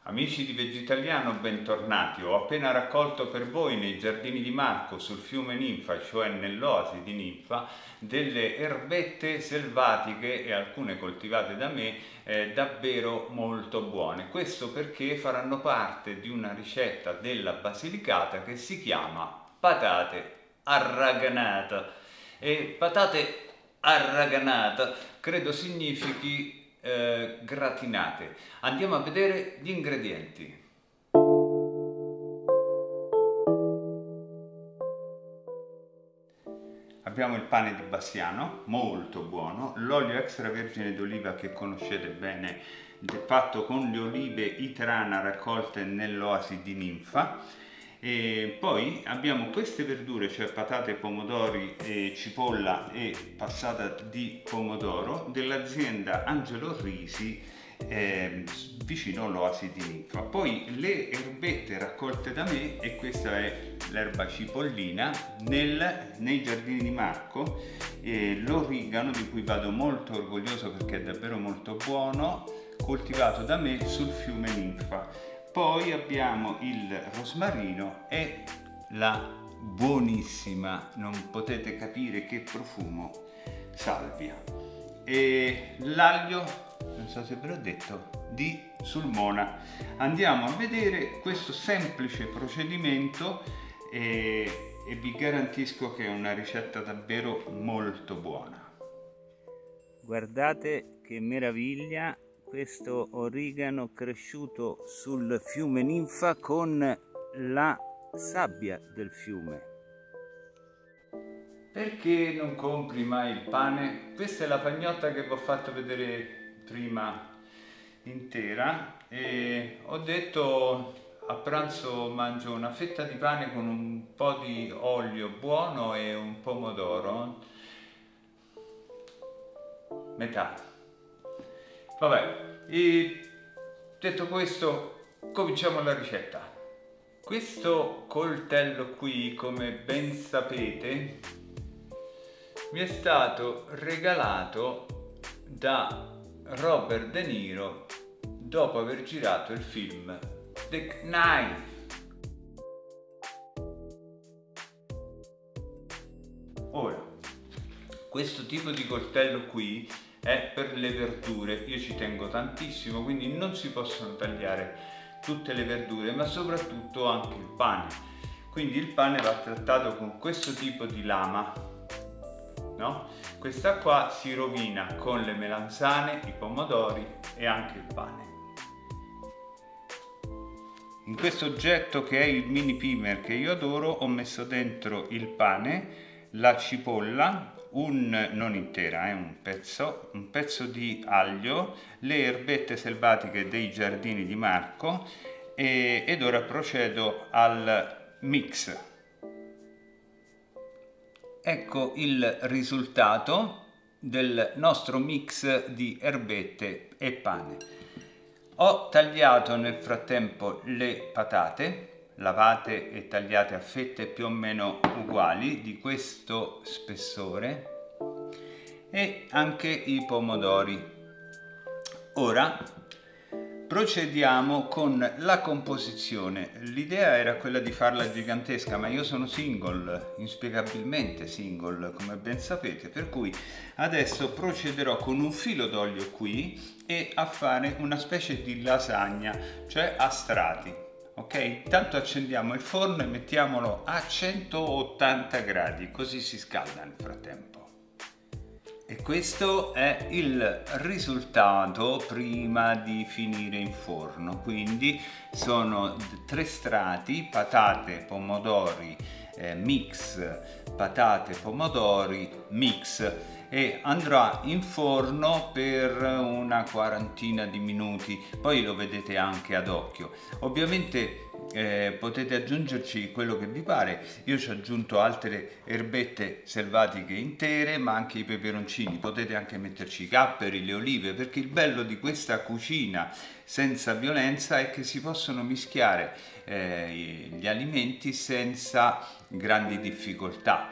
Amici di Vegetaliano, bentornati. Ho appena raccolto per voi nei giardini di Marco sul fiume Ninfa, cioè nell'oasi di Ninfa, delle erbette selvatiche e alcune coltivate da me davvero molto buone. Questo perché faranno parte di una ricetta della Basilicata che si chiama patate arraganata. E patate arraganata credo significhi gratinate. Andiamo a vedere gli ingredienti. Abbiamo il pane di Bassiano, molto buono, l'olio extravergine d'oliva che conoscete bene, fatto con le olive Iterana raccolte nell'oasi di Ninfa. E poi abbiamo queste verdure, cioè patate, pomodori, cipolla e passata di pomodoro dell'azienda Angelo Risi vicino all'oasi di Ninfa. Poi le erbette raccolte da me, e questa è l'erba cipollina, nei giardini di Marco, l'origano di cui vado molto orgoglioso perché è davvero molto buono, coltivato da me sul fiume Ninfa. Poi abbiamo il rosmarino e la buonissima, non potete capire che profumo, salvia. E l'aglio, non so se ve l'ho detto, di Sulmona. Andiamo a vedere questo semplice procedimento e vi garantisco che è una ricetta davvero molto buona. Guardate che meraviglia questo origano cresciuto sul fiume Ninfa con la sabbia del fiume. Perché non compri mai il pane? Questa è la pagnotta che vi ho fatto vedere prima intera e ho detto a pranzo mangio una fetta di pane con un po' di olio buono e un pomodoro, metà. Vabbè, e detto questo, cominciamo la ricetta. Questo coltello qui, come ben sapete, mi è stato regalato da Robert De Niro dopo aver girato il film The Knife. Ora, questo tipo di coltello qui è per le verdure, io ci tengo tantissimo, quindi non si possono tagliare tutte le verdure, ma soprattutto anche il pane. Quindi il pane va trattato con questo tipo di lama, no? Questa qua si rovina con le melanzane, i pomodori e anche il pane. In questo oggetto, che è il mini pimer che io adoro, ho messo dentro il pane, la cipolla, non intera, un pezzo di aglio, le erbette selvatiche dei giardini di Marco ed ora procedo al mix. Ecco il risultato del nostro mix di erbette e pane. Ho tagliato nel frattempo le patate, lavate e tagliate a fette più o meno uguali, di questo spessore, e anche i pomodori. Ora procediamo con la composizione. L'idea era quella di farla gigantesca, ma io sono single, inspiegabilmente single, come ben sapete, per cui adesso procederò con un filo d'olio qui e a fare una specie di lasagna, cioè a strati. Ok? Tanto accendiamo il forno e mettiamolo a 180 gradi, così si scalda nel frattempo. E questo è il risultato prima di finire in forno. Quindi sono 3 strati: patate, pomodori, mix, patate, pomodori, mix, e andrà in forno per una quarantina di minuti, poi lo vedete anche ad occhio. Ovviamente potete aggiungerci quello che vi pare. Io ci ho aggiunto altre erbette selvatiche intere, ma anche i peperoncini. Potete anche metterci i capperi, le olive, perché il bello di questa cucina senza violenza è che si possono mischiare gli alimenti senza grandi difficoltà.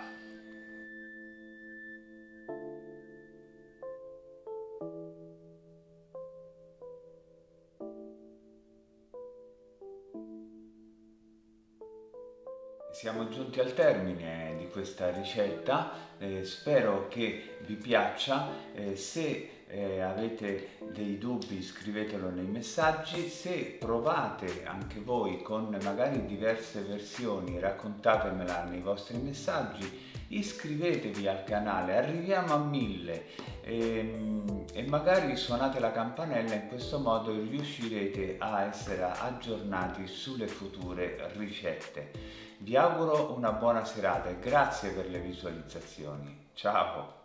Siamo giunti al termine di questa ricetta, spero che vi piaccia. Se avete dei dubbi scrivetelo nei messaggi, se provate anche voi con magari diverse versioni raccontatemela nei vostri messaggi, iscrivetevi al canale, arriviamo a 1000 e magari suonate la campanella, in questo modo riuscirete a essere aggiornati sulle future ricette. Vi auguro una buona serata e grazie per le visualizzazioni. Ciao!